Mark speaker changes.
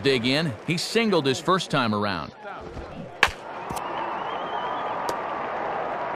Speaker 1: dig in. He singled his first time around.